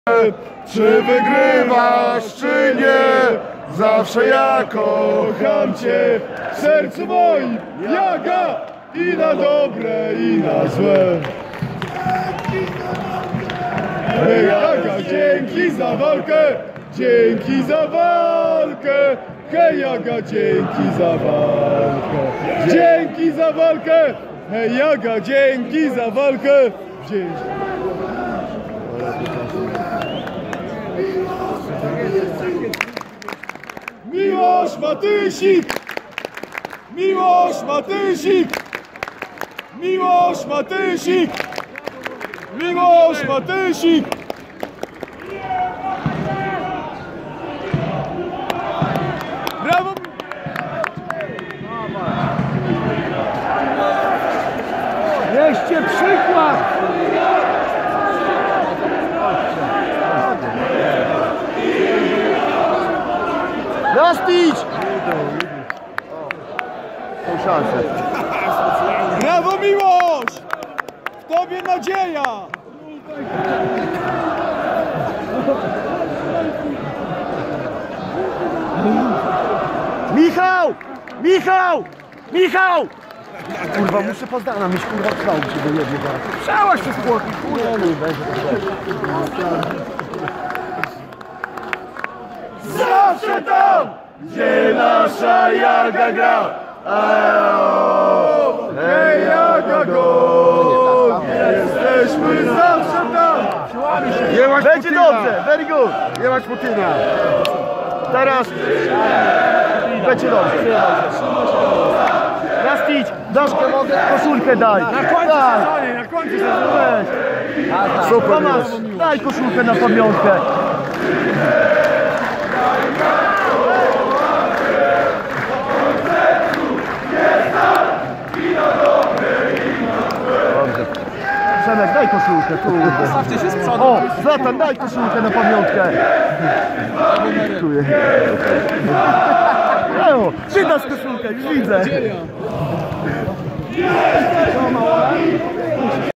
Czy wygrywasz, czy nie? Zawsze ja kocham cię. W sercu moim Jaga, i na dobre, i na złe. Hej Jaga, dzięki za walkę, dzięki za walkę. Hej Jaga, dzięki za walkę, dzięki za walkę. Hej Jaga, dzięki za walkę. Dzięki. Miłosz Matysik! Miłosz Matysik! Miłosz Matysik! Miłosz Matysik! Brawo! Weźcie przykład! Nastić! Tą szansę. Brawo Miłosz! W tobie nadzieja! Michał! Michał! Michał! Kurwa, muszę pozdana mieć, kurwa, trwał się do jednej zaraz. Przełaź się z chłopki, kurwa! Nie, nie będzie to. Zawsze tam, gdzie nasza Jaga gra. Hej Jaga go! Jesteśmy zawsze tam! Będzie dobrze, very good! Nie masz Putina! Teraz będzie dobrze. Nastić, Daszkę mogę, koszulkę daj. Na końcu sezonie, na końcu sezonie! Super, Tomasz, daj koszulkę na pamiątkę. Dobrze. Przemek, daj koszulkę, kurde. Stawcie się z przodu. O, Zlatan, daj koszulkę na pamiątkę. Dziękuję. Ty dasz koszulkę, już widzę.